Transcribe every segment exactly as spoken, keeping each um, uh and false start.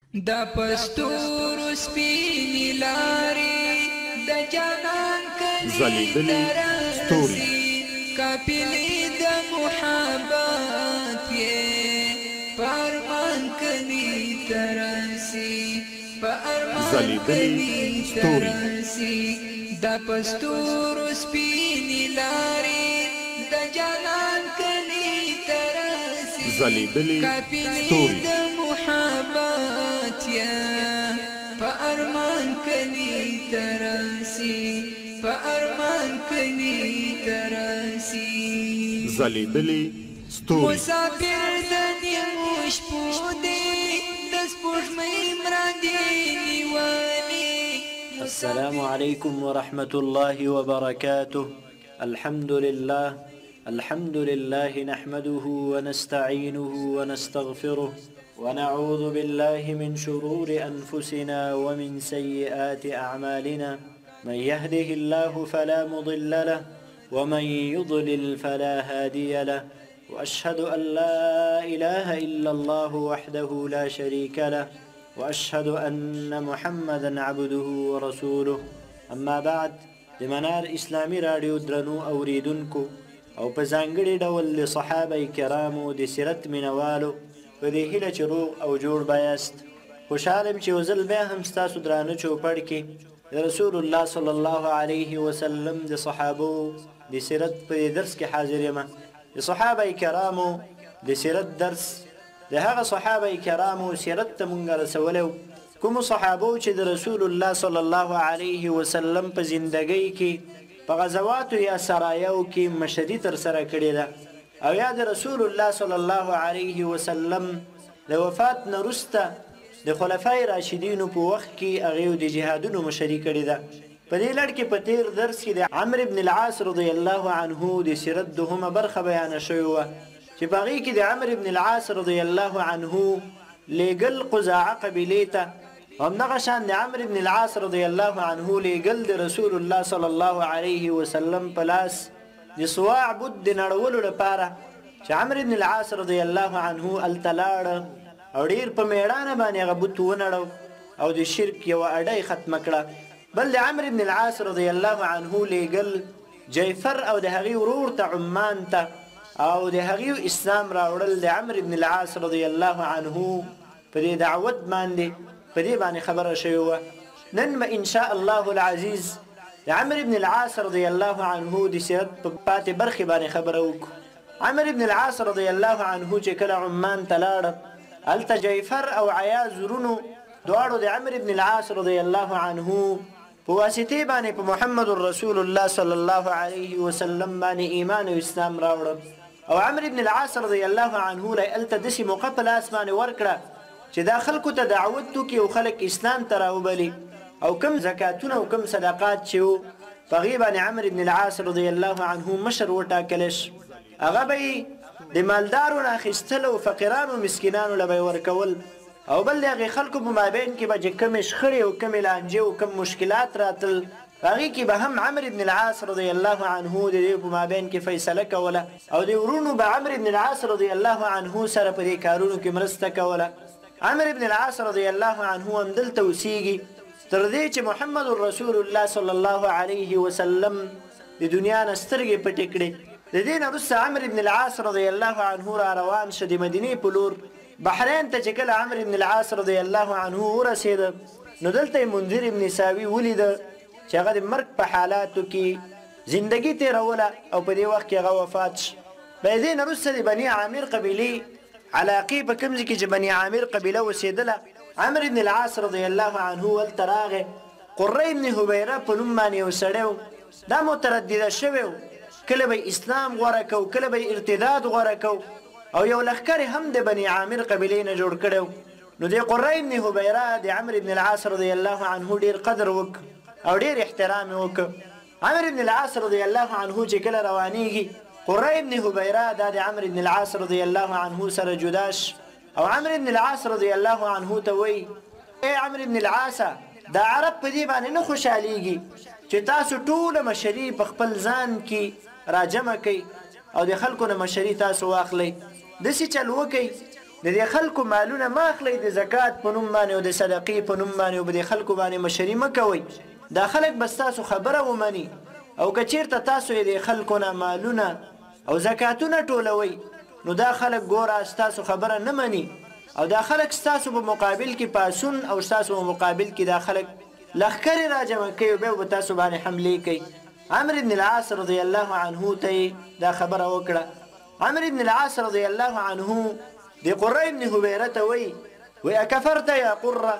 دا پستور سپینی لاری دا جانان کلی ترسی کپلی دا محبت یہ پارمان کلی ترسی پارمان کلی ترسی دا پستور سپینی لاری دا جانان کلی ترسی کپلی دا محبت یا فأرمان کلی ترسی فأرمان کلی ترسی زلیدلی ستوری مسافر دنی مشپو دی دس پوش میمران دی نیوانی. السلام عليكم ورحمة الله وبركاته. الحمد لله الحمد لله نحمده ونستعينه ونستغفره ونعوذ بالله من شرور أنفسنا ومن سيئات أعمالنا. من يهده الله فلا مضل له ومن يضلل فلا هادي له، وأشهد أن لا إله إلا الله وحده لا شريك له، وأشهد أن محمدا عبده ورسوله. أما بعد، د منار اسلامي رادیو درنو اوریدونکو او په ځانګړي ډول د صحابه کرامو د سیرت مینوالو په دې هیله چې روغ او جوړ بایاست. خوشحال یم چې یو ځل بیا هم ستاسو درانه چوپړ کې د رسول الله صلی الله علیه وسلم د صحابو د سیرت په درس کې حاضر یم. د صحابه کرامو د سیرت درس د هغه صحابه کرامو سیرت ته مونږ رسولی، کومو صحابو چې د رسول الله صلی الله علیه وسلم په زندګۍ کې په غزواتو یا سرایو کې مشري ترسره کړې ده، او یا د رسول الله صلی الله علیه وسلم د وفات نه وروسته د خلفای راشدینو په وخت کې هغوی د جهادونو مشري کړې ده. په دې لړ کې په تیر درس کې د عمرو بن العاص رضی الله عنه د سیرت دوهمه برخه بیانه شوې وه، چې په هغې کې د عمرو بن العاص رضی الله عنه لیږل قزاعه قبیلې ته، همدغه شان د عمرو بن العاص رضی الله عنه لیږل د رسول الله صلی الله علیه وسلم په لاس د سواع بت د نړولو لپاره، چې عمرو بن العاص رضی الله عنه هلته لاړه او ډېر په میړانه باندې هغه بت ونړو او د شرک یوه اډۍ ختمه کړه. بل د عمرو بن العاص رضی الله عنه لیږل جیفر او د هغې ورور ته عمان ته، او د هغې اسلام راوړل د عمرو بن العاص رضی الله عنه په دې دعوت باندې په دې باندې خبره شوې وه. نن به انشاء الله العزیز د عمرو بن العاص رضی الله عنه د سیرت په پاتې برخې باندې خبره وکړو. عمرو بن العاص رضی الله عنه چې کله عمان ته لاړه، هلته جیفر او عیاض ورونو دواړو د عمرو بن العاص رضی الله عنه په واسطې باندې په محمد رسول الله صلی الله علیه وسلم باندې ایمان او اسلام راوړل، او عمرو بن العاص رضی الله عنه له هلته داسې موقع په لاس باندې ورکړه چې دا خلکو ته دعوت وکړي او خلک اسلام ته راوبلي، او کم زکاتونه او کم صدقات چې وو په هغې باندې عمرو بن العاص رضی الله عنه مشر وټاکلی شي. هغه به یې د مالدارو نه اخیستل او فقیرانو مسکینانو له به یې ورکول، او بل د هغې خلکو په مابین کې به چې کمې شخړې او کمې لانجې او کم مشکلات راتل، په هغې کې به هم عمرو بن العاص رضی الله عنه د دې په مابین کې فیصله کوله، او د ورونو به عمرو بن العاص رضی الله عنه سره په دې کارونو کې مرسته کوله. عمرو بن العاص رضی الله عنه همدلته اوسیږي تر دې چې محمد رسول الله صلی الله علیه وسلم د دنیا نه سترګې پټې کړې. د دې نه وروسته عمرو بن العاص رضی الله عنه را روان شه د مدینې په لور بحرین ته. چې کله عمرو بن العاص رضی الله عنه ورسېده، نو دلته یې منذر بن ساوي ولیده چې هغه د مرګ په حالاتو کې زندګي تېروله او په دې وخت کې هغه وفات شه. په دې نه وروسته د بني عامر قبیلې علاقې په کوم ځای کې چې بني عامر قبیله اوسېدله، عمرو بن العاص رضی الله عنه هلته راغی. قره بن حبیره په نوم باندې یو سړی و، دا متردده شوی و، کله به اسلام غوره کو کله به ارتداد غوره کو، او یو لښکر هم د بني عامر قبیلې نه جوړ کړی و. نو د قره بن حبیره د عمرو بن العاص رضی الله عنه ډېر قدر وکړ او ډېر احترام یې وکړ. عمرو بن العاص رضی الله عنه چې کله روانېږي، قره بن حبیره دا د عمرو بن العاص رضی الله عنه سره جدا ش، او عمرو بن العاص رضی الله عنه ته وایي: ای عمرو بن العاص، دا عرب په دې باندې نه خوشحالیږي چې تاسو ټوله مشري په خپل ځان کې راجمع کوئ او د خلکو نه مشري تاسو واخلئ. داسې چل وکئ د دې خلکو مالونه ما اخلئ د زکات په نوم باندې او د صدقې په نوم باندې او په دې خلکو باندې مشري مه کوئ دا خلک به ستاسو خبره ومني او که چېرته تاسو یې د خلکو نه مالونه او زکاتونه ټولوئ نو دا خلک ګوره ستاسو خبره نه مني او دا خلک ستاسو په مقابل کې پاسون او ستاسو په مقابل کې دا خلک لښکرې راجمع کوي او بیا به تاسو باندې حملې کوي عمرو بن العاص رضی الله عنه ته دا خبره وکړه عمرو بن العاص رضی الله عنه د قره بن هبیره ته وایي وایي اکفرت یا قره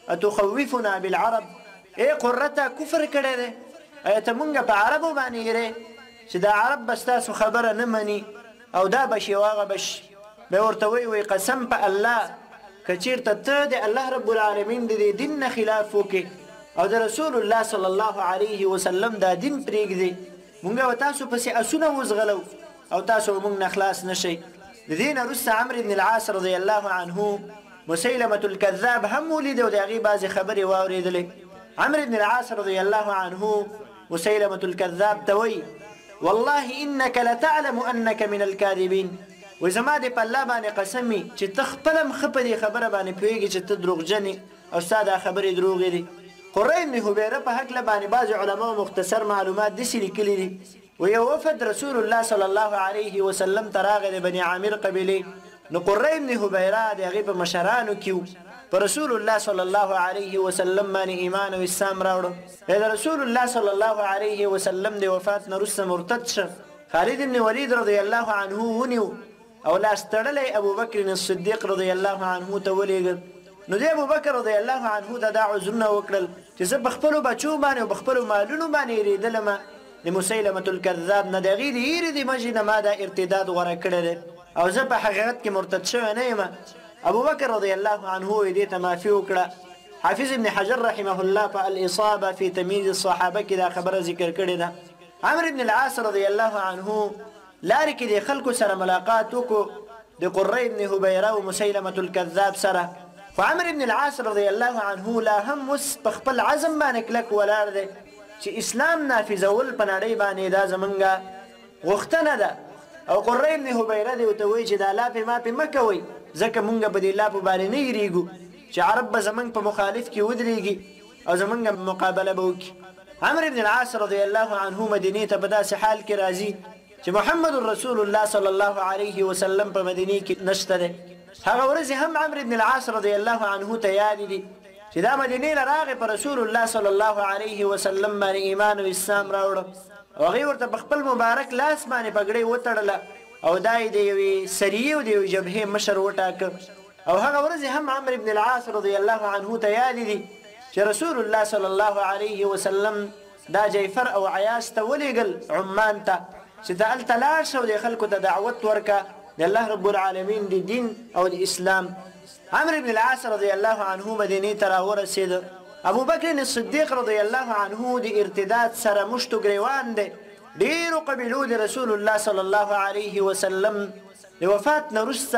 اتخوفنا بالعرب ای قره ته کفر کړی دی ایا ته مونږ په عربو باندې یېرې چې دا عرب به ستاسو خبره نه مني او دا بشي واغه بش بیا ورته وایي وایي قسم په الله که چېرته ته د الله رب العالمین د دې دین نه خلاف وکړې او د رسول الله صلی الله علیه وسلم دا دین پرېږدې مونږ به تاسو پسې اسونه وزغلو او تاسو به مونږ نه خلاص نه شئ د دې نه وروسته عمرو بن العاص رضی الله عنه مسیلمة الکذاب هم ولید او د هغې بعضې خبرې واورېدلې عمرو بن العاص رضی الله عنه مسیلمة الکذاب ته وایي والله انك لتعلم انك من الكاذبين و زما دې په الله باندې قسم وي چې ته خپله هم ښه په دې خبره باندې پوهېږې چې ته دروغجن او ستا دا خبرې دروغې دي قره بن هبیره په هکله باندې بعضې علماو مختصر معلومات داسې لیکلي دي و یو وفد رسول الله صلی الله علیه وسلم ته راغی د بني عامر قبیلې نو قره بن هبیره د هغې په مشرانو کې و په رسول الله صلی الله علیه وسلم باندې ایمان او اسلام راوړو د رسول الله صلی الله علیه وسلم د وفات نه وروسته مرتد شه خالد بن ولید رضی الله عنه ونیو او لاس تړلی ابوبکر الصدیق رضی الله عنه ته ولېږه نو د ابوبکر رضی الله عنه ته دا عذرونه وکړل چې زه په خپلو بچو باندې او په خپلو مالونو باندې یېرېدلم د مسیلمة الکذاب نه د هغې د هیرې د وجې نه ما دا ارتداد غوره کړی دی او زه په حقیقت کې مرتد شوی نه یم ابوبکر رضی الله عنه یې دې ته معافي وکړه حافظ ابن حجر رحمه الله په الاصابه فی تمییز الصحابه کې دا خبره ذکر کړې ده عمرو بن العاص رضی الله عنه لارې کې د خلکو سره ملاقات وکړو د قره بن هبیره او مسیلمة الکذاب سره خو عمرو بن العاص رضی الله عنه لا هم اوس په خپل عزم باندې کلک ولاړ دی چې اسلام نافذول په نړۍ باندې دا زمونږ غوښتنه ده او قره بن هبیره دې ورته وایي چې دا لاپې ماپې مه کوئ ځکه مونږ په دې لاپو باندې نه یېرېږو چې عرب به زمونږ په مخالف کې ودرېږي او زمونږ مقابله به وکړي عمرو بن العاص رضی الله عنه مدینې ته په داسې حال کې راځي چې محمد رسول الله صلی الله علیه وسلم په مدینې کې نشته دی هغه ورځې هم عمرو بن العاص رضی الله عنه ته یادې دي چې دا مدینې نه راغی په رسول الله صلی الله علیه وسلم باندې ایمان او اسلام راوړه او هغې ورته په خپل مبارک لاس باندې پګړۍ وتړله او دا یې د یوې سریې او د یوې جبهې مشر وټاکه او هغه ورځې هم عمرو بن العاص رضی الله عنه ته یادې دي چې رسول الله صلی الله علیه وسلم دا جیفر او عیاس ته ولېږل عمان ته چې ته هلته لاړ شه او د خلکو ته دعوت ورکه د الله رب العالمین د دین او د اسلام عمرو بن العاص رضی الله عنه مدینې ته راورسېده ابوبکر الصدیق رضی الله عنه د ارتداد سره مشتو ګریوان دی ډېرو قبیلو د رسول الله صلی الله علیه وسلم د وفات نه وروسته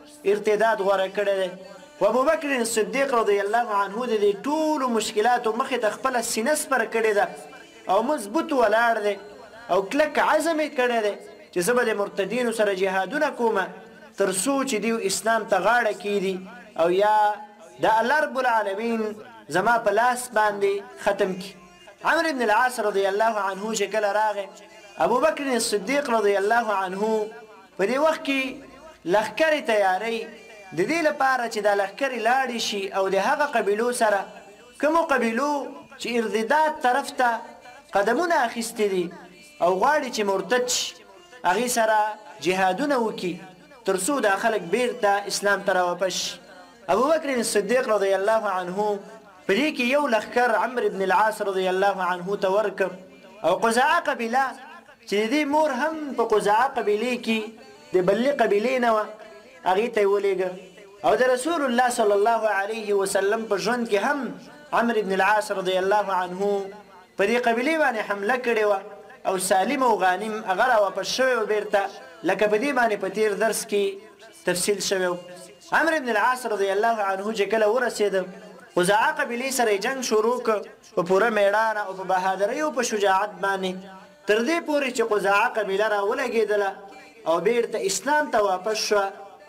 ارتداد غوره کړی دی و ابوبکر الصدیق رضی الله عنه د دې ټولو مشکلاتو مخې ته خپله سینه سپره کړې ده او مضبوط ولاړ دی او کلک عزم یې کړی دی چې زه به د مرتدینو سره جهادونه کومه تر څو چې دوی اسلام ته غاړه کیږدي او یا د الله رب العالمین زما په لاس باندې ختم کی عمرو بن العاص رضی الله عنه چې کله راغی ابوبکر الصدیق رضی الله عنه په دې وخت کې لښکرې تیاری د دې لپاره چې دا لښکرې لاړې شي او د هغه قبیلو سره کومو قبیلو چې ارتداد طرف ته قدمونه اخیستي دي او غواړي چې مرتد شي هغې سره جهادونه وکړي تر څو دا خلک بیرته اسلام ته راواپس شي ابوبکر الصدیق رضی الله عنه په دې کې یو لښکر عمرو بن العاص رضی الله عنه ته ورکړ او قزاعه قبیله چې د دې مور هم په قزاعه قبیلې کې د بلې قبیلې نه وه هغې ته یې ولېږه او د رسول الله صلی الله علیه وسلم په ژوند کې هم عمرو بن العاص رضی الله عنه په دې قبیلې باندې حمله کړې وه او سالم او غانم هغه راواپس شوی و بیرته لکه په دې باندې په تېر درس کې تفصیل شوی و عمرو بن العاص رضی الله عنه چې کله ورسېده قزاعه قبیلې سره یې جنګ شروع کړ په پوره میړانه او په بهادرۍ او په شجاعت باندې تر دې پورې چې قزاعه قبیله راولګېدله او بیرته اسلام ته واپس شوه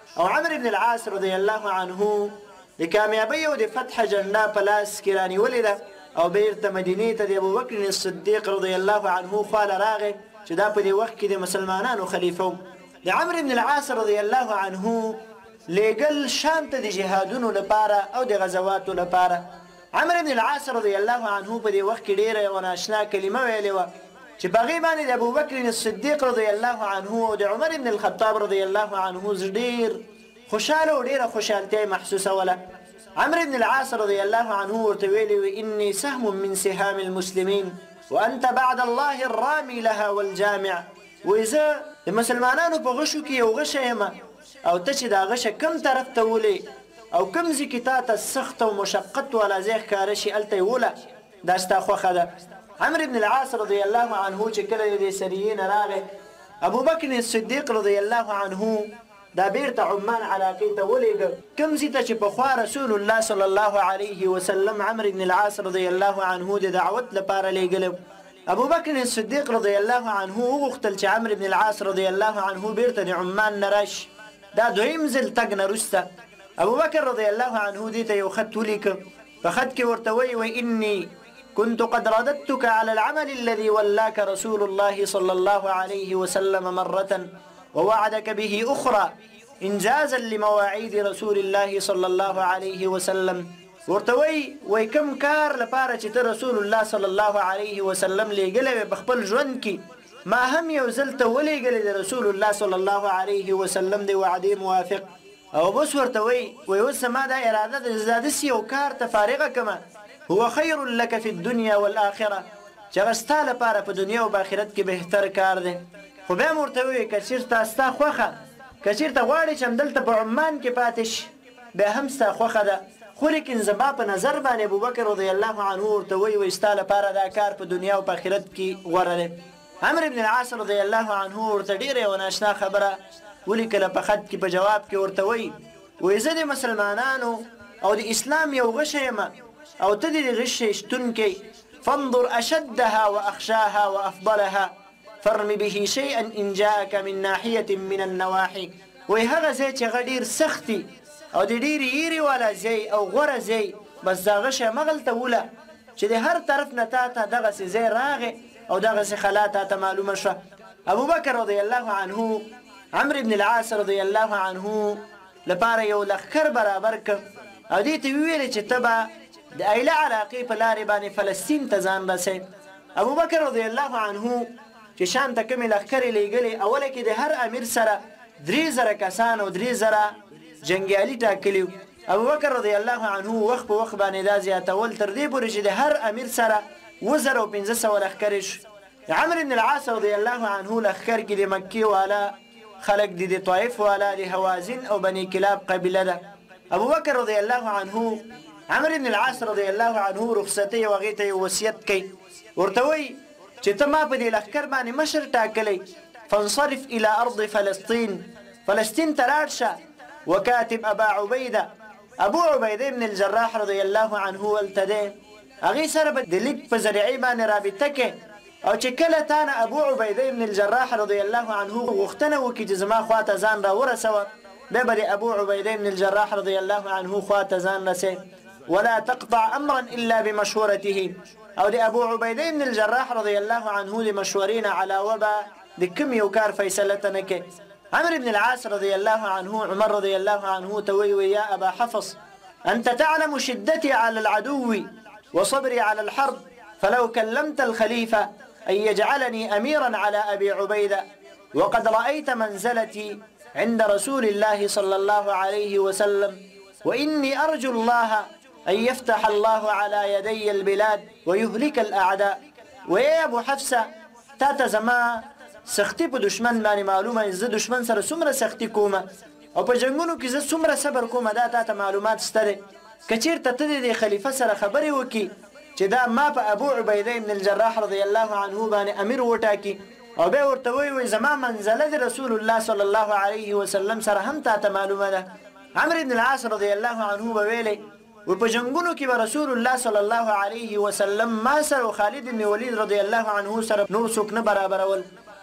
او عمرو بن العاص رضی الله عنه د کامیابی او د فتح جنډا په لاس کې رانیولې ده او بیرته مدینې ته د ابوبکر الصدیق رضی الله عنه خواله راغی چې دا په دې وخت کې د مسلمانانو خلیفه و. د عمرو بن العاص رضی الله عنه لېږل شام ته د جهادونو لپاره او د غزواتو لپاره. عمرو بن العاص رضی الله عنه په دې وخت کې ډېره یوه ناشنا کلمه ویلې وه چې په هغې باندې د ابوبکر الصدیق رضی الله عنه او د عمر بن الخطاب رضی الله عنه ډېر خوشحاله او ډېره خوشحالتیا یې محسوسوله. عمرو بن العاص رضی الله عنه ورته ویلي وي اني سهم من سهام المسلمین وانت بعد الله الرامي لها والجامع. وایي زه د مسلمانانو په غشو کې یو غشه یم او ته چې دا غشه کم طرف ته ولې او کم ځای کې تا ته سخت او مشقت والا ځای ښکاره شي هلته یې وله، دا ستا خوښه ده. عمرو بن العاص رضی الله عنه چې کله د دې سریې نه راغی ابوبکر الصدیق رضی الله عنه دا بیرته عمان علاقې ته ولېږه کوم ځای ته چې پخوا رسول الله صلی الله علیه وسلم عمرو بن العاص رضی الله عنه د دعوت لپاره لېږلی. ابوبکر الصدیق رضی الله عنه وغوښتل چې عمرو بن العاص رضی الله عنه بیرته د عمان نه راشي. دا دویم ځل تګ نه وروسته ابوبکر رضی الله عنه دې ته یو خط ولیکه. په خط کې ورته وایي وایي اني كنت قد رددتك على العمل الذي ولاك رسول الله صلى الله عليه وسلم مرة ووعدك به أخرى إنجازا لمواعيد رسول الله صلى الله عليه وسلم. ورتوي وي كم كار لپاره چې ته رسول الله صلى الله عليه وسلم لېږلی په خپل ژوند کې ما هم یو ځل ته ولېږلی د رسول الله صلى الله عليه وسلم د وعدې موافق. او بس ورته وایي وایي اوس زما دا اراده ده زه داسې یو کار ته فارغه کړمه هو خیر لك في الدنيا والآخرة چې هغه ستا لپاره په دنیا او په آخرت کې بهتر کار دی. خو بیا مو ورته ووایي که چېرته ستا خوښه که چېرته غواړې چې همدلته په عمان کې پاتې شي بیا هم ستا خوښه ده، خو لیکن زما په نظر باندې ابوبکر رضی الله عنه ورته وایي وایي ستا لپاره دا کار په دنیا او په آخرت کې غوره دی. عمرو بن العاص رضی الله عنه ورته ډېره یوه ناشنا خبره ولیکله په خط کې په جواب کې ورته وایي وایي زه د مسلمانانو او د اسلام یو غشه یم او ته د غشې شتونکی فانظر اشدها واخشاها وافضلها فرم به شيئا ان جاءك من ناحيه من النواحي. وایي هغه ځای چې هغه ډېر سخت دي او د ډېرې ایرې والا ځای او غوره ځای بس دا غشه مغلته وله چې د هر طرف نه تا ته دغسې ځای راغې او دغسې خلا تا ته معلومه شوه. ابوبکر رضی الله عنه عمرو بن العاص رضی الله عنه لپاره یو لښکر برابر کړ او دې ته وویلې چې ته به د ایله علاقې په لارې باندې فلسطین ته ځان رسئ. ابوبکر رضی الله عنه چې شام ته کومې لښکرې لېږلې اوله کې د هر امیر سره درې زره کسان او درې زره جنګیالي ټاکلي وو. ابوبکر رضی الله عنه وخت په وخت باندې دا زیاتول تر دې پورې چې د هر امیر سره اووه زره او پنځه سوه لښکرې شو. عمرو بن العاص رضی الله عنه لښکر کې د مکې والا خلق دي د طائف والا د هوازن او بني کلاب قبیله ده. ابوبکر رضی الله عنه عمرو بن العاص رضی الله عنه رخصتي او هغې ته یو وصیت کوي ورته وایي چې ته ما په دې لښکر باندې مشر ټاکلی فانصرف الى ارض فلسطین فلسطین ته لاړ شه وکاتب ابا عبیده ابو عبیده بن الجراح رضی الله عنه هلته دی هغې سره به د لیک په ذریعې باندې رابطه کې او چې کله تا نه ابو عبیده بن الجراح رضی الله عنه غوښتنه وکړي چې زما خوا ته ځان راورسوه بیا به د ابو عبیده بن الجراح رضی الله عنه خوا ته ځان رسې ولا تقطع امرا الا بمشورته او د ابو عبیده بن الجراح رضی الله عنه د مشورې نه علاوه به د کوم یو کار فیصله ته نه کوي. عمرو بن العاص رضی الله عنه عمر رضی الله عنه ته وایي یا ابا حفص انت تعلم شدتي على العدو وصبري على الحرب فلو كلمت الخليفه ان يجعلني اميرا على ابي عبيده وقد رايت منزلتي عند رسول الله صلى الله عليه وسلم واني ارجو الله ان يفتح الله على يدي البلاد ويهلك الاعداء. ويا ابو حفصه تا ته زما سختی په دشمن باندې معلومه زه دشمن سره څومره سختی کومه او په جنګونو کې زه څومره صبر کومه دا تا ته معلومات شته دی. که چېرته ته د خلیفه سره خبرې وکړي چې دا ما په ابو عبیده بن الجراح رضی الله عنه باندې امیر وټاکي او بیا ورته وایي زما منزله د رسول الله صلی الله علیه وسلم سره هم تا ته معلومه ده. عمرو بن العاص رضی الله عنه به ویلی و په جنګونو کې به رسول الله صلی الله علیه وسلم ما سره او خالد بن ولید رضی الله عنه سره نور څوک نه برابرول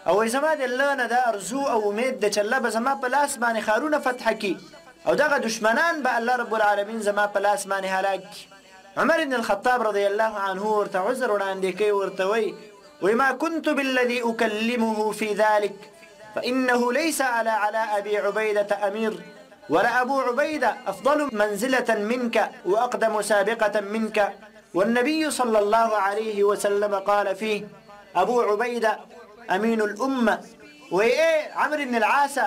او زما د الله نه دا ارزو او امید د چې الله به زما په لاس باندې ښارونه فتح کړي او دغه دشمنان به الله رب العالمین زما په لاس باندې هلاک کړي. عمر بن الخطاب رضی الله عنه ورته عذر وړاندې کوي، ورته وایي وما كنت بالذي أكلمه في ذلك فإنه ليس على على أبي عبيدة أمير ولا أبو عبيدة أفضل منزلة منك وأقدم سابقة منك، والنبي صلى الله عليه وسلم قال فيه أبو عبيدة أمين الأمة. وإيه عمرو بن العاص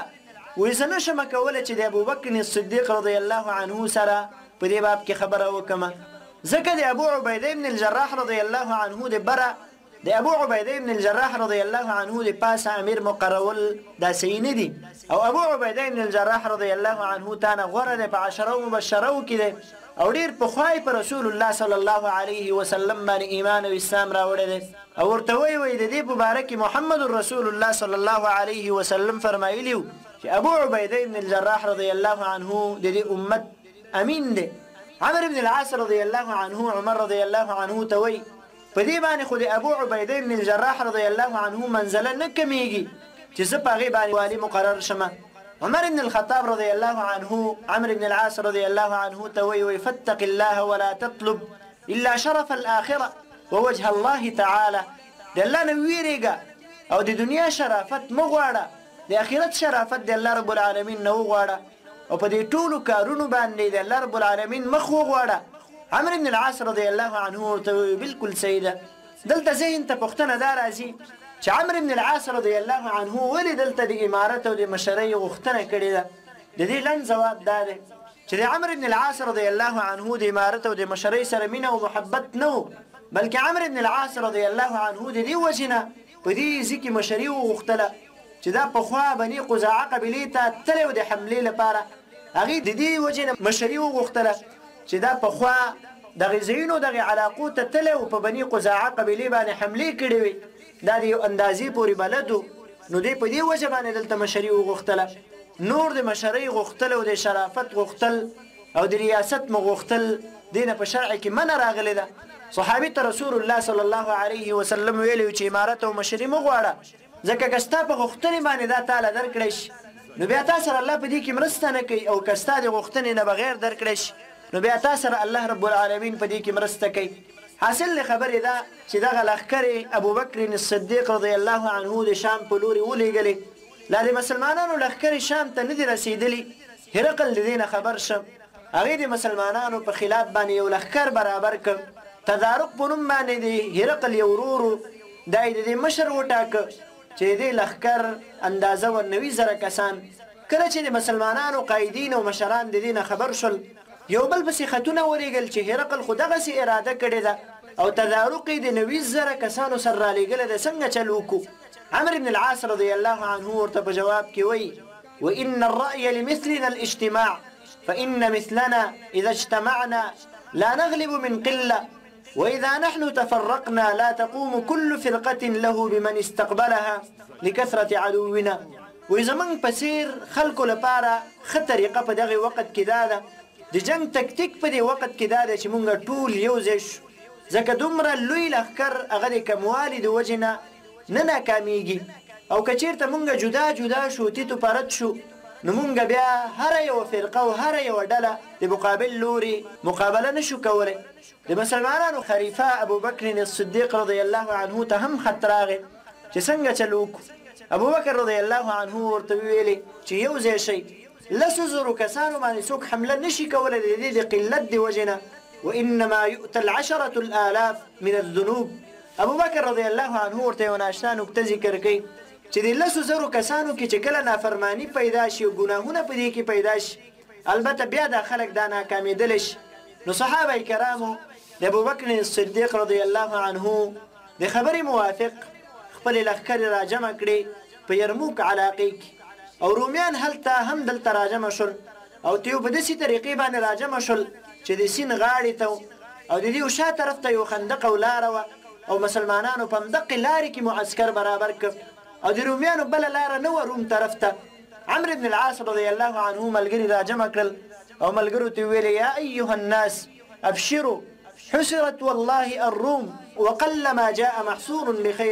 ويسنشم كوله چې د ابو بکر الصدیق رضی الله عنه سره په دې باب کې خبره وکمه، ځکه د ابو عبیده بن الجراح رضی الله عنه د بره د ابو عبیده بن الجراح رضی الله عنه د پاسه امیر مقرول دا صحیح نه دي، او ابو عبیده بن الجراح رضی الله عنه تانه غوره د په عشره مبشره کې دی او ډیر پخوای په رسول الله صلی الله علیه وسلم باندې ایمان او اسلام راوړی دی. او ورته وی وی د دې مبارک محمد رسول الله صلی الله علیه وسلم فرمایلیو چې ابو عبیده بن الجراح رضی الله عنه د دې امت امین دی. عمرو بن العاص رضی الله عنه عمر رضی الله عنه ته وی په دې باندې خو د ابو عبیده بن الجراح رضی الله عنه منزله نه کمیږي چې زه په هغې باندې والي مقرر شمه. عمر بن الخطاب رضي الله عنه عمرو بن العاص رضي الله عنه توي فاتق الله ولا تطلب إلا شرف الآخرة ووجه الله تعالى. د الله نه ویریږه او د دنیا شرافت مه غواړه، د آخرت شرافت د الله رب العالمین نه وغواړه او په دې ټولو کارونو باندې د الله رب العالمین مخ وغواړه. عمرو بن العاص رضي الله عنه ورته بالکل سیده دلته ذهن ته پوښتنه دا راځي چې عمرو بن العاص رضی الله عنه ولې دلته د امارت او د مشرۍ غوښتنه کړې ده؟ د دې لنډ ځواب دا دی چې د عمرو بن العاص رضی الله عنه د امارت او د مشرۍ سره مینه او محبت نه و، بلکې عمرو بن العاص رضی الله عنه د دې وجې نه په دې ځای کې مشري وغوښتله چې دا پخوا بني قزاعه قبیلې ته تللی و د حملې لپاره، هغې د دې وجې نه مشري وغوښتله چې دا پخوا دغې ځایونو دغې علاقو ته تللی و په بني قزاعه قبیلې باندې حملې کړې وې، دا د یو اندازې پورې بلد و، نو دی په دې وجه باندې دلته مشري وغوښتله. نور د مشرۍ غوښتل او د شرافت غوښتل او د ریاست مو غوښتل دې نه په شرع کې منع راغلې ده. صحابي ته رسول الله صلی الله علیه وسلم ویلي چې امارت او مشري مه غواړه، ځکه که ستا په غوښتنې باندې دا تاله درکړی شي نو بیا تا سره الله په دې کې مرسته نه کوي، او که ستا د غوښتنې نه بغیر درکړی شي نو بیا تا سره الله رب العالمین په دې کې مرسته کوي. حاصل له خبرې ده چې دغه لښکرې ابوبکر الصدیق رضی الله عنه د شام په لورې ولېږلې، لا د مسلمانانو لښکرې شام ته نه دي رسېدلي. هرقل د دې نه خبر شه، هغې د مسلمانانو په خلاف باندې یو لښکر برابر کړ، تدارک په نوم باندې د هرقل یو ورور دا یې د دې مشر وټاکه چې د دې لښکر اندازه ور نوي زره کسان. کله چې د مسلمانانو قایدین او مشران د دې نه خبر شول یو بل پسې خطونه ورېږل چې هرقل خو دغسې اراده کړې ده او تدارک یې د نوي زره کسانو سره رالیږلی ده، څنګه چل وکړو؟ عمرو بن العاص رضی الله عنه ورته په جواب کې وایي وإن الرأي لمثلنا الاجتماع فإن مثلنا إذا اجتمعنا لا نغلب من قلة وإذا نحن تفرقنا لا تقوم كل فرقة له بمن استقبلها لكثرة عدونا. وزمن پسیر خلکو لپاره ښه طریقه په دغه وخت کې دا ده، د جنگ تکتیک په دې وخت کې دا ده چې مونږ ټول یو ځای شو، ځکه دومره لوی لښکر هغه د کموالي د وجې نه نه ناکامیږي، او که چېرته مونږ جدا جدا شو تیتو پرد شو نو مونږ بیا هره یوه فرقه او هره یوه ډله د مقابل لوري مقابله نشو کولی. د مسلمانانو خلیفه ابوبکر الصدیق رضی الله عنه ته هم خط راغی چې څنګه چل وکړو. ابوبکر رضی الله عنه ورته ویلې چې یو ځای شئ، لسو زرو کسانو باندې څوک حمله نشي کولی د دې د قلت د وجې نه، وإنما يؤتى العشرة الآلاف من الذنوب. ابوبکر رضی الله عنه ورته یو ناشنا نکته ذکر کوي چې د لسو زرو کسانو کې چې کله نافرماني پیدا شي او ګناهونه په دې کې پیدا شي البته بیا دا خلک دا ناکامېدلی شي. نو صحابه کرامو د ابوبکر الصدیق رضی الله عنه د خبرې موافق خپلې لښکرې راجمع کړې په یرموک علاقې کې، او رومیان هلته هم دلته راجمع شول او تیو په داسې طریقې باندې راجمع شول چې د سیند غاړې ته او د دې شا طرف ته یو خندق او لاره وه، او مسلمانانو په همدقې لارې کې معسکر برابر کړ، او د رومیانو بله لاره نه وه روم طرف ته. عمرو بن العاص رضی الله عنه ملګري راجمع کړل او ملګرو ته ویلې یا ایها الناس ابشروا حسرت والله الروم وقل ما جاء محصور لخير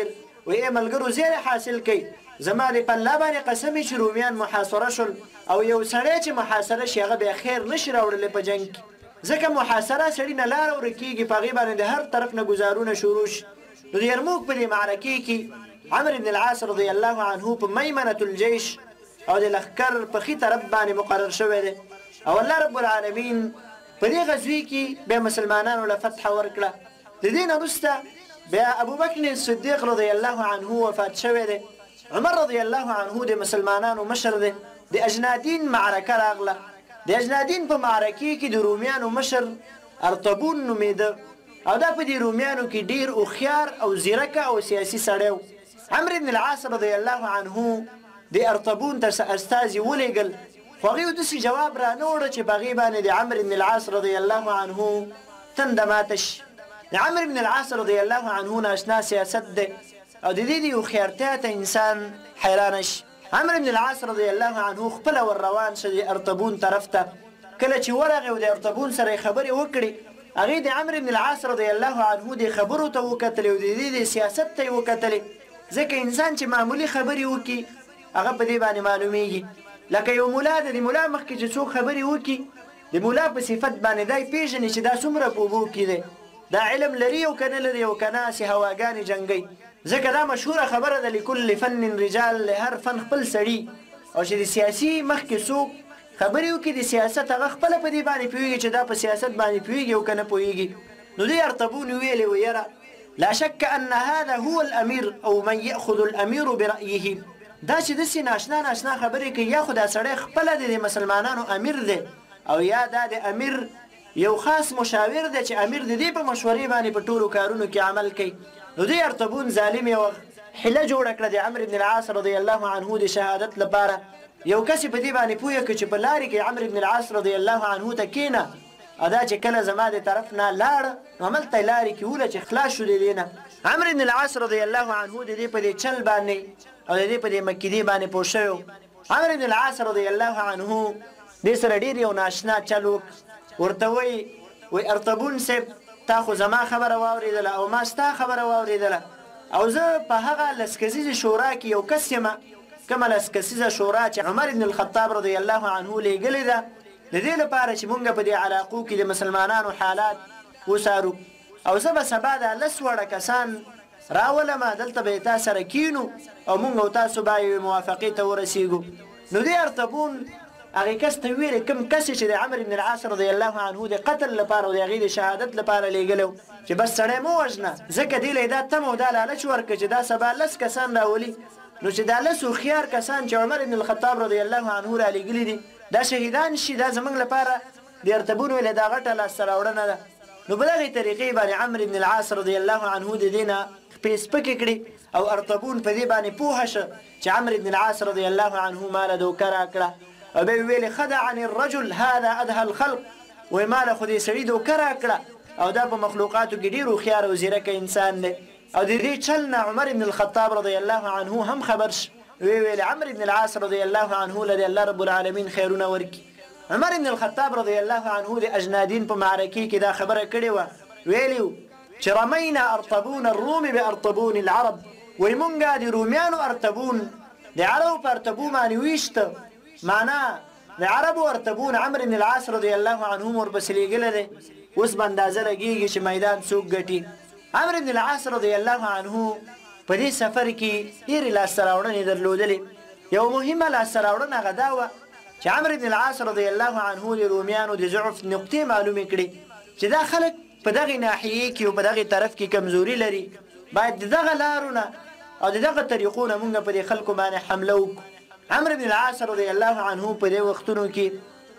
وی ملګرو زیر حاصل کوي زما د په الله باندې قسم چې رومیان محاصره شول او یو سړی چې محاصره شي هغه بیا خیر نشي راوړلی په جنګ کې ځکه محاصره سړي نه لاره ورکېږي په هغې باندې د هر طرف نه ګزارونه شروع شي نو د یرموک په دې معرکې کې عمرو بن العاص رضی الله عنه په میمنة الجیش او د لښکر په ښي طرف باندې مقرر شوی دی او الله رب العالمین په دې غزوې کې بیا مسلمانانو له فتح ورکړه د دې نه وروسته بیا ابوبکر صدیق رضی الله عنه وفات شوی دی عمر رضی الله عنه د مسلمانانو مشر دی د اجنادین معرکه راغله د اجنادین په معرکې کې د رومیانو مشر ارطبون نومېده او دا په دې رومیانو کې ډېر هوښیار او ځیرکه او سیاسي سړی و عمرو بن العاص رضی الله عنه د ارطبون ته استازي ولېږل خو هغې داسې جواب را نه وړه چې په هغې باندې د عمرو بن العاص رضی الله عنه تنده ماته شي د عمرو بن العاص رضی الله عنه نه اشنا سیاست دی او د دې د هوښیارتیا ته انسان حیرانه شي عمرو بن العاص رضی الله عنه خپله ور روان شه د ارطبون طرف ته کله چې ورغی او د ارطبون سره یې خبرې وکړې هغې د عمرو بن العاص رضی الله عنه د خبرو ته وکتلې او د دې د سیاست ته یې وکتلې ځکه انسان چې معمولي خبرې وکړي هغه په دې باندې معلومیږي لکه یو ملا د ملا مخکې چې څوک خبرې وکړي د ملا په صفت باندې دا یې پېژني چې دا څومره په اوبو کې دی دا علم لري او که نه لري او که نه هسې هواګانې جنګوي ځکه دا مشهوره خبره ده لکل فن رجال له هر فن خپل سړي او چې د سیاسي مخکې څوک خبرې وکړي د سیاست هغه خپله په دې باندې پوهېږي چې دا په سیاست باندې پوهېږي او که نه پوهېږي نو دوی ارطبون ویلې و یره لا شک ان هذا هو الامیر او من یأخذ الامیر برأیه دا چې داسې ناشنا ناشنا خبرې کوي یا خو دا سړی خپله د مسلمانانو امیر دی او یا دا د امیر یو خاص مشاور دی چې امیر د دې په مشورې باندې په ټولو کارونو کې عمل کوي نو دوی ارطبون ظالم یوه حیله جوړه کړه د عمرو بن العاص رضی الله عنه د شهادت لپاره یو کس په دې باندې پوهه کړه چې په لارې کې عمرو بن العاص رضی الله عنه ته کېنه او دا چې کله زما د طرف نه لاړه نو هملته یې لارې کې وله چې خلاص شو د دې نه عمرو بن العاص رضی الله عنه د دې په دې چل باندې او د دې په دې مکیدې باندې پوه شوی عمرو بن العاص رضی الله عنه دې سره ډېر یو ناشنا چل ورته وایي وایي ارطبون صاحب تا خو زما خبره واورېدله او ما ستا خبره واورېدله او زه په هغه لسکزیزې شورا کې یو کس یم کومه لسکزیزه شورا چې عمر بن الخطاب رضی الله عنه لیږلې ده د دې لپاره چې مونږ په دې علاقو کې د مسلمانانو حالات وڅارو او زه به سبا دا لس وړه کسان راولمه دلته به یې تا سره کینو او مونږ او تاسو به یوې موافقې ته ورسېږو نو دې ارطبون هغې کس ته ویلې کوم کس چې د عمرو بن العاص رضی الله عنه د قتل لپاره او د هغې د شهادت لپاره لیږلی چې بس سړی مه وژنه ځکه دې له یې دا تمه او دا لالچ ورکړه چې دا سبا لس کسان راولي نو چې دا لس هوښیار کسان چې عمر بن الخطاب رضی الله عنه را لیږلي دي دا شهیدان شي دا زموږ لپاره د ارطبون ویلې دا غټه لاسته راوړنه ده نو په دغې طریقې باندې عمرو بن العاص رضی الله عنه د دې نه خپې سپکې کړي او ارطبون په دې باندې پوهه شه چې عمرو بن العاص رضی الله عنه ما له دوکه راکړه او بیا یې ویلې خدعني الرجل هذا ادهى الخلق وایي ما له خو دې سړي دوکه راکړه او دا په مخلوقاتو کې ډېر هوښیار او ځیرکه انسان دی او د دې چل نه عمر بن الخطاب رضی الله عنه هم خبر شه وی ویلې عمرو بن العاص رضی الله عنه له دې الله رب العالمین خیرونه ورکړي عمر بن الخطاب رضی الله عنه د اجنادین په معرکې کې دا خبره کړې وه ویلي و چې رمینا ارطبون الروم بارطبون العرب وایي مونږ د رومیانو ارطبون د عربو په ارطبون باندې ویشته معنا د عربو ارطبون عمرو بن العاص رضی الله عنه ورپسې لیږلی دی اوس به اندازه لګېږي چې میدان څوک ګټي عمرو بن العاص رضی الله عنه په دې سفر کې ډېرې لاسته راوړنې درلودلې یو مهمه لاسته راوړنه هغه دا وه چې عمرو بن العاص رضی الله عنه د رومیانو د ضعف نقطې معلومې کړې چې دا خلک په دغې ناحیې کې او په دغې طرف کې کمزوري لري باید د دغه لارو نه او د دغه طریقو نه مونږ په دې خلکو باندې حمله وکړو عمرو بن العاص رضی الله عنه په دې وختونو کې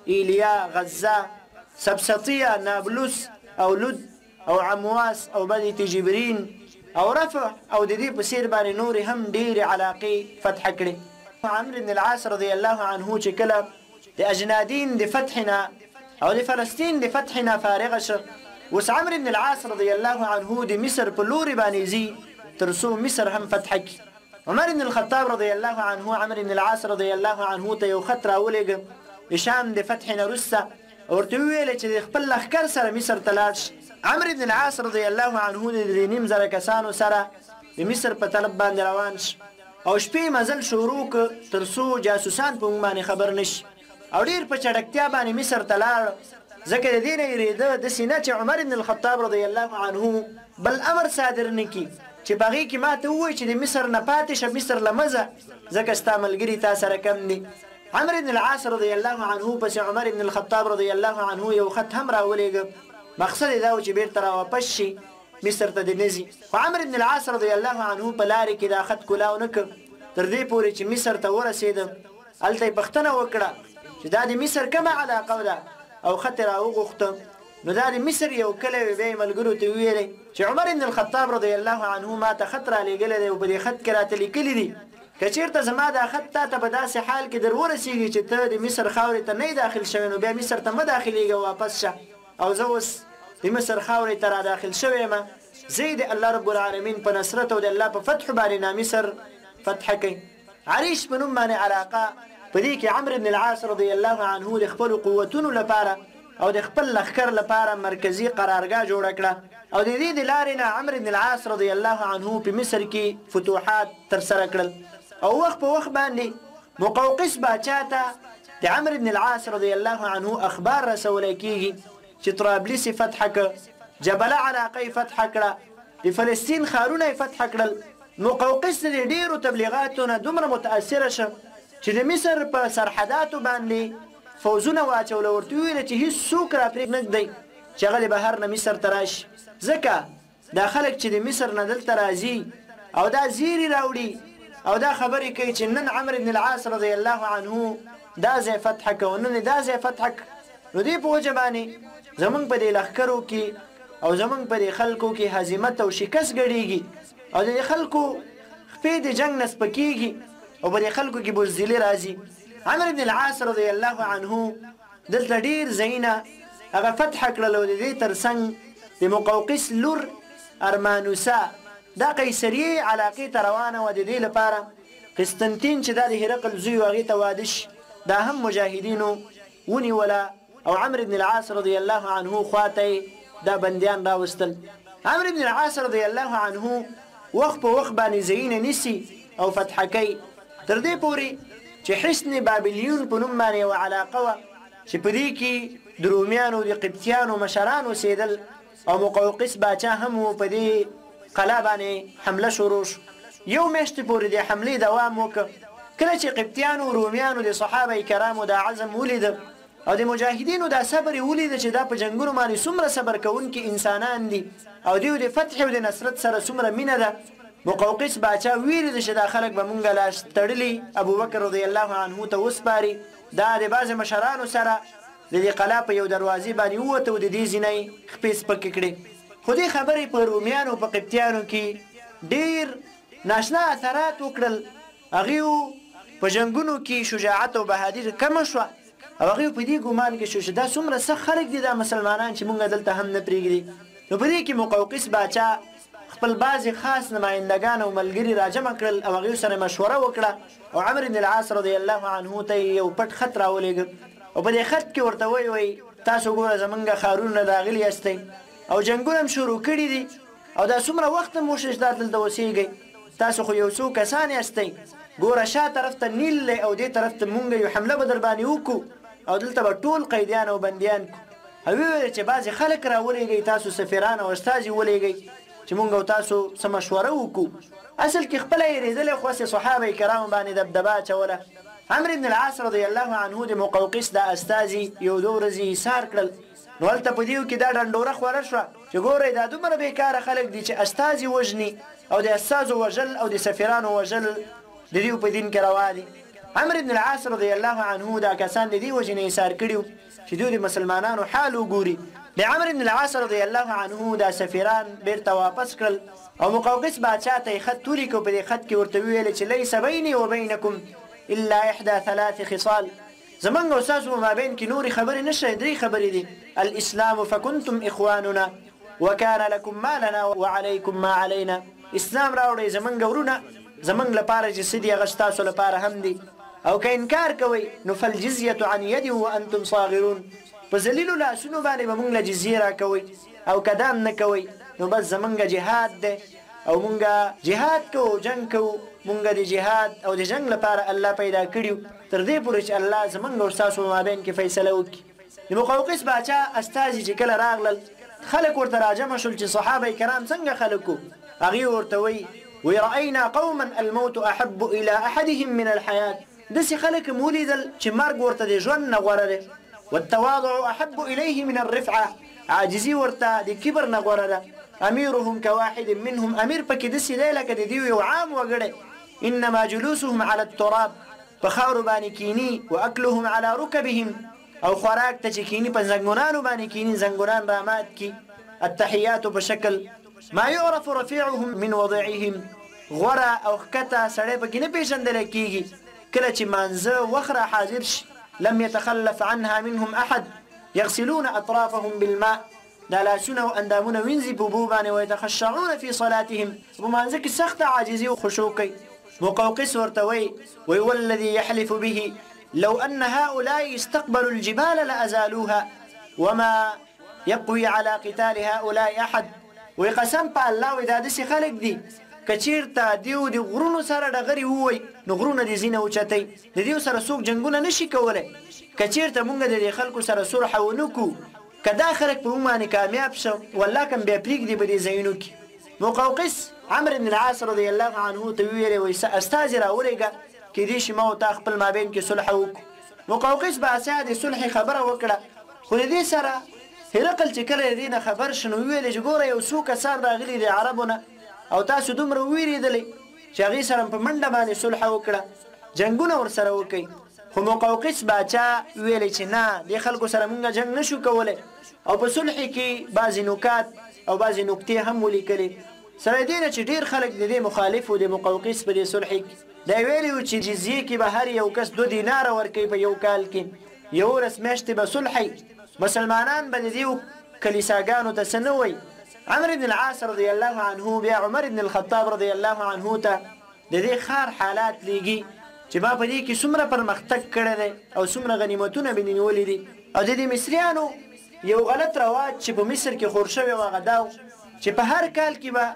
ایلیا غزه سبسطیه نابلس او لد او عمواس او بدیت جبرین او رفع او د دې په څېر باندې نورې هم ډېرې علاقې فتح کړې عمرو بن العاص رضی الله عنه چې کله د اجنادین د فتح نه او د فلسطین د فتح نه فارغه شه اوس عمرو بن العاص رضی الله عنه د مصر په لوري باندې ځي تر څو مصر هم فتح کړي عمر بن الخطاب رضی الله عنه عمرو بن العاص رضی الله عنه ته یو خط راولېږه د شام د فتح نه وروسته ورته وویله چې د خپل لښکر سره مصر ته لاړ شي عمرو بن العاص رضی الله عنه د درې نیم زره کسانو سره د مصر په طلب باندې روان شو او شپې مزل شروع کړ تر څو جاسوسان په موږ باندې خبر نشي او ډېر په چټکتیا باندې مصر ته لاړ ځکه د دې نه یېرېده داسې نه چې عمر بن الخطاب رضی الله عنه بل امر صادر نه کړي چې په هغې کې ما ته ووایي چې د مصر نه پاتې شه مصر له مه ځه ځکه ستا ملګري تا سره کم دي عمر بن العاص رضی الله عنه پسې عمر بن الخطاب رضی الله عنه یو خط هم راولېږه مقصد یې دا و چې بیرته راواپس شي مصر ته د نزي خو عمر بن العاص رضی الله عنه په لارې کې دا خط کولاو نه کړ تر دې پورې چې مصر ته ورسېده هلته یې پوښتنه وکړه چې دا د مصر کومه علاقه ده او خط یې راوغوښته نو دا د مصر یو کلی وی بیا یې ملګرو ته وویلې چې عمر بن الخطاب رضی الله عنه ما ته خط رالیږلی دی او په دې خط کې راته لیکلي دي که چېرته زما دا خط تا ته په داسې حال کې در ورسېږي چې ته د مصر خاورې ته نه یې داخل شوی نو بیا مصر ته مه داخلېږه واپس شه او زه اوس د مصر خاورې ته را داخل شوی یم زه یې د الله رب العالمین په نصرت او د الله په فتح باندې نا مصر فتح کوي عریش په نوم باندې علاقه په دې کې عمرو بن العاص رضی الله عنه د خپلو قوتونو لپاره او د خپل لښکر لپاره مرکزي قرارګاه جوړه کړه او د دې د لارې نه عمرو بن العاص رضی الله عنه په مصر کې فتوحات ترسره کړل او وخت په وخت باندې مقوقس باچا ته د عمرو بن العاص رضی الله عنه اخبار رسولی کېږي چې طرابلس یې فتح کړه جبله علاقه یې فتح کړه د فلسطین ښارونه یې فتح کړل مقوقس د ډېرو تبلیغاتو نه دومره متاثره شه چې د مصر په سرحداتو باندې فوزونه واچول او ورته وویل چې هېڅ څوک راپرېږ نه ږدئ چې هغه د بهر نه مصر ته راشي ځکه دا خلک چې د مصر نه دلته راځي او دا زیري راوړي او دا خبرې کوي چې نن عمرو بن العاص رضی الله عنه دا ځای فتح کړه او نن دا ځای فتح کړه نو دې په وجه باندې زموږ په دې لښکرو کې او زموږ په دې خلکو کې هزیمت او شکست ګډېږي او د دې خلکو خپې د جنګ نه سپکېږي او په دې خلکو کې بزدلي راځي عمرو بن العاص رضی الله عنه دلته ډېر ځایونه هغه فتح کړل او د دې تر څنګ د مقوقس لور ارمانوسا دا قیصریې علاقې ته روانه وه د دې لپاره قسطنطین چې دا د هرقل زوی و هغې ته واده شي دا هم مجاهدینو ونیوله او عمرو بن العاص رضی الله عنه خواته دا بندیان راوستل عمرو بن العاص رضی الله عنه وخت په وخت باندې ځایونه نیسي او فتح کوي تر دې پورې چې حصن بابلیون په نوم باندې یوه علاقه وه چې په دې کې د رومیانو د قبطیانو مشران اوسېدل او مقوقس باچا هم و په دې قلعه باندې حمله شروع شو یو میاشتې پورې د حملې دوام وکړ کله چې قبطیانو او رومیانو د صحابه کرامو دا عزم ولیده او د مجاهدینو دا صبر یې ولیده چې دا په جنګونو باندې څومره صبر کوونکي انسانان دي او دوی د فتح او د نصرت سره څومره مینه ده مقوقس باچا ویلېده چې دا خلک به مونږ لاس تړلي ابوبکر رضی الله عنه ته وسپاري دا د بعضې مشرانو سره د دې قلعه په یو دروازې باندې ووته او د دې ځینه یې خپې سپکې کړې خو دې خبرې په رومیانو په قبطیانو کې ډېر ناشنا اثرات وکړل هغې په جنګونو کې شجاعت او بهادر کمه شوه او هغې په دې ګمان کې شو چې دا څومره سخت خلک دي دا مسلمانان چې مونږ دلته هم نه پرېږدي نو په دې کې مقوقس باچا خپل بعضې خاص نمایندګان او ملګري راجمع کړل او هغې سره مشوره وکړه او عمرو بن العاص رضی الله عنه ته یو پټ خط راولېږه او په دې خط کې ورته وایي وایي تاسو ګوره زمونږ ښارونو راغلي یاستئ او جنګونه هم شروع کړي دي او دا څومره وخت هم وشو چې دا دلته اوسېږئ تاسو خو یو څو کسان یاستئ ګوره شا طرف ته نیل دی او دې طرف ته مونږ یو حمله به در باندې وکړو او دلته به ټول قیدیان او بندیان کړو هغوی وویل چې بعضې خلک راولېږئ تاسو سفیران او استازي ولېږئ چې مونږ او تاسو څه مشوره وکړو اصل کې خپله یېرېدلی خو هسې صحابه کرامو باندې دبدبه اچوله عمرو بن العاص رضی الله عنه د مقوقس دا استازي یو دوه ورځې ایثار کړل نو هلته په دیو کې دا ډنډوره خوره شوه چې ګورئ دا دومره بېکاره خلک دي چې استازي وژني او د استازو وژل او د سفیرانو وژل د دیو په دین کې روا دي عمرو بن العاص رضی الله عنه دا کسان د دې وجې نه ایثار کړي وو چې دوی د مسلمانانو حال وګوري د عمرو بن العاص رضی الله عنه دا سفیران بیرته واپس کړل او مقوقس باچا ته یې خط ولیکه په دې خط کې ورته وویل چې لیس بیني و بینکم الا احدى ثلاث خصال زمونږ او ستاسو په مابین کې نورې خبرې نشته درې خبرې دي الاسلام فکنتم اخواننا وکان لکم ما لنا وعلیکم ما علینا اسلام راوړئ زمونږ ورونه زمونږ لپاره چې څه دي هغه ستاسو لپاره هم دي او که انکار کوئ نو فالجزیة عن ید وانتم صاغرون په ذلیلو لاسونو باندې به مونږ له جزیې راکوئ او که دام نه کوئ نو بس زمونږ جهاد دی او مونږه جهاد کو جنگ کو مونږه د جهاد او د جنگ لپاره الله پیدا کړیو تر دې پورې چې الله زمونږ او تاسو مابین کې فیصله وکړي. د مقوقس باچا استازي چې کله راغلل خلک ورته راجمع شول چې صحابه کرام څنګه خلکو هغې ورته وی وی رأینا قوما الموت احب الى احدهم من الحیات داسې خلک مو ولیدل چې مرګ ورته د ژوند نه غوره دی والتواضع احب الیه من الرفعه عاجزي ورته د کبر نه غوره ده امیرهم كواحد منهم امیر پکې داسې دی لکه د دوی یو عام وګړی انما جلوسهم على التراب په خاورو باندې کیني واکلهم على رکبهم او خوراک ته چې کیني په زنګونانو باندې کیني زنګونان رامات کی التحيات بشكل ما يعرف رفيعهم من وضعهم غورا او خکته سړی پکې نه پیژندل کیږي کله چې مانزه وخره حاضر شي لم يتخلف عنها منهم احد يغسلون اطرافهم بالماء دا لاسونه او اندامونه وینځي په اوبو باندې ويتخشعون في صلاتهم ومانزه کې سخته عاجزي او خشوع کوي. مقوقس ورته وی وی والذي يحلف به لو أن هؤلاء استقبلوا الجبال لأزالوها وما يقوي على قتال هؤلاء أحد ويقسم په الله وإذا دسي خلق دي کچیرته دیو د غرونو سره ډغري ووي نو غرونه دي زینه اوچتای د دیو سره څوک جنگونه نشي کولای کچیرته مونږ د خلکو سره صلح ونکو کدا خلک په معنی کامیاب شو والله کم بیا پریږدي به دې زینو کې. مقوقس عمرو بن العاص رضی الله عنه ته ویلې وای استاذ راولېږه کېدې شي ما او تا خپل مابین کې صلح وکړو. مقوقس باچا د صلح خبره وکړه خو د دې سره هرقل چې کله دې نه خبر شنو ویلې چې ګوره یو څو کسان راغلي دي عربونه او تاسو دومره ویریدلې چې هغې سره په منډه باندې صلح وکړه جنګونه ورسره وکړئ. خو مقوقس باچا ویلې چې نه دې خلکو سره مونږ جنګ نشو کولی او په صلح کې بعضې نکات او بعضې نکتې هم ولیکلې سره دې نه چې ډېر خلک د دې مخالف و د مقوقس په دې صلح کې دا ویلي و چې جزیې کې به هر یو کس دو دیناره ورکوي په یو کال کې یو ورځ میاشتې به صلحي مسلمانان به د دې کلیساګانو ته څه نه وایي. عمرو بن العاص رضی الله عنه بیا عمر بن الخطاب رضی الله عنه ته د دې ښار حالات لیږي چې ما په دې کې څومره پرمختګ کړی دی او څومره غنیمتونه مې نیولي دي او د دې مصریانو یو غلط رواج چې په مصر کې خور شوی و هغه دا چې په هر کال کې به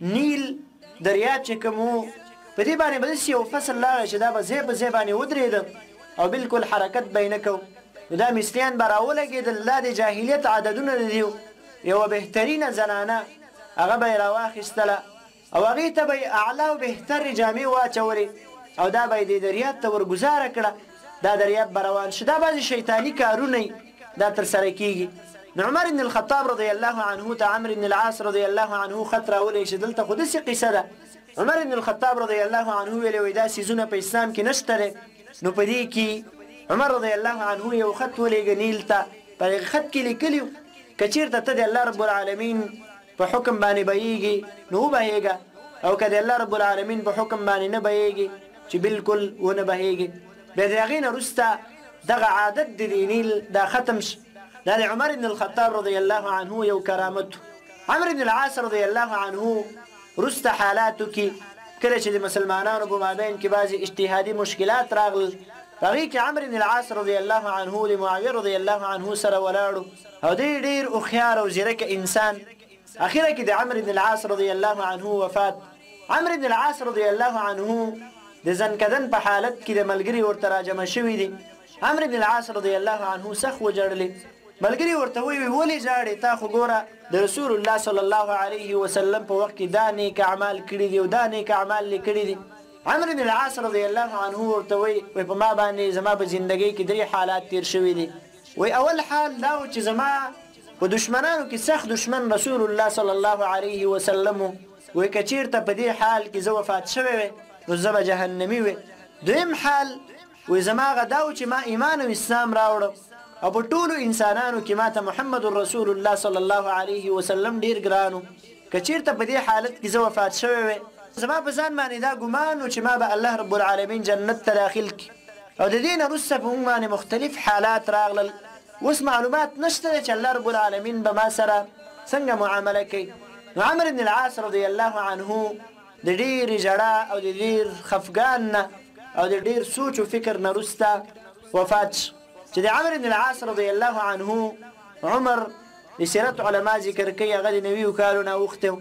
نیل دریاب چې کوم و په دې باندې به داسې یو فصل راغی چې دا به ځای په ځای باندې ودرېده او بالکل حرکت به یې نه کوو نو دا مصریان به راولګېدل دا د جاهلیت عددونه د دي یوه بهترینه زنانه هغه به یې راواخیستله او هغې ته به یې اعلی او بهترې جامې واچولې او دا به یې د دریاب ته ورګزاره کړه دا دریاب به روان شو دا بعضې شیطاني کارونه دا ترسره کېږي. نو عمر بن الخطاب رضی الله عنه ته عمرو بن العاص رضی الله عنه خط راولې چې دلته خو داسې قصه ده. عمر بن الخطاب رضی الله عنه ویلې وایي دا څیزونه په اسلام کې نشته دی نو په دې کې عمر رضی الله عنه یو خط ولېږه نیل ته په هغې خط کې لیکلي که چېرته ته د الله رب العالمین په حکم باندې بهیږي نو وبهیږه او که د الله رب العالمین په حکم باندې نه بهیږي چې بالکل ونه بهیږي. بیا د هغې نه وروسته دغه عادت د دې نیل دا ختم شي. دا د عمر بن الخطاب رضی الله عنه یو کرامت. عمرو بن العاص رضی الله عنه وروسته حالاتو کې کله چې د مسلمانانو په مابین کې بعضې اجتهادي مشکلات راغلل په هغې کې عمرو بن العاص رضی الله عنه د معاویه رضی الله عنه سره ولاړو او دی ډېر هوښیار او ځیرکه انسان. اخره کې د عمرو بن العاص رضی الله عنه وفات. عمرو بن العاص رضی الله عنه د زنکدن په حالت کې د ملګري ورته راجمع شوي دي. عمرو بن العاص رضی الله عنه سخت وژړلې ملګري ورته وویل ولې ژاړې تا خو ګوره د رسول الله صلی الله علیه وسلم په وخت کې دا نیک اعمال کړي دي او دا نیک اعمال یې کړي دي. عمرو بن العاص رضی الله عنه ورته وایي په ما باندې زما په زندګۍ کې درې حالات تیر شوي دي. وایي اول حال دا و چې زما په دشمنانو کې سخت دشمن رسول الله صلی الله علیه وسلم و. وایي که چېرته په دې حال کې زه وفات شوی وی نو زه به جهنمي وی. دویم حال وایي زما هغه دا و چې ما ایمان او اسلام راوړم او په ټولو انسانانو کې ما ته محمد رسول الله صلی الله علیه وسلم ډېر ګران و. که چېرته په دې حالت کې زه وفات شوی وی زما په ځان باندې دا ګمان و چې ما به الله رب العالمین جنت ته داخل کړي او د دې نه وروسته په موږ باندې مختلف حالات راغلل. اوس معلومات نشته دی چې الله رب العالمین به ما سره څنګه معامله کوي. نو عمرو بن العاص رضی الله عنه د ډېرې ژړا او د ډېر خفګان نه او د ډېر سوچ و فکر نه وروسته وفات شو چې د عمرو بن العاص رضی الله عنه عمر د سیرت علما ذکر کوي هغه د نویو کالو نه اوښتی و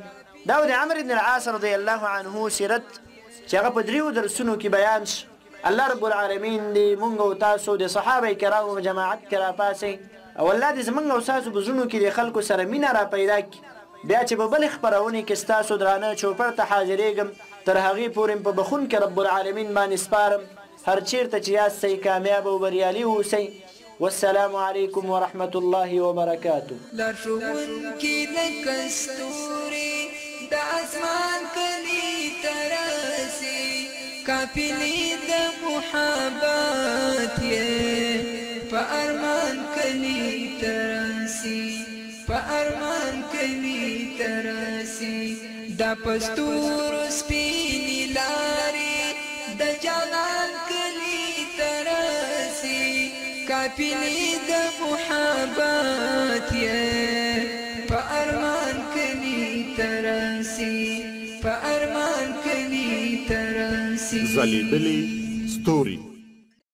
دا د عمرو بن العاص رضی الله عنه سیرت چې هغه په دریو درسونو کې بیان شي. الله رب العالمین دې مونږ او تاسو د صحابه کرامو په جماعت کې راپاسئ او الله دې زمونږ او ستاسو په زړونو کې د خلکو سره مینه را پیدا کړي. بیا چې په بلې خپرونې کې ستاسو درانه چوپړ ته حاضرېږم تر هغې پورې په بخونکي رب العالمین باندې سپارم. هر چیرته چې یاستئ کامیاب او بریالي اوسئ. والسلام علیکم ورحمة الله وبرکاته. لارښوونکي لکه ستوري د اسمان کلي ته راسي قافلې د محبت یې په ارمان کلي ته راسي په ارمان کلي ته راسي دا په ستورو سپینې لارې د جانان کلي ته راسي قافلې د محبت یې په ارمان کلي ته راسي په ارمان کلي ته راسي. ځلېدلې ستوري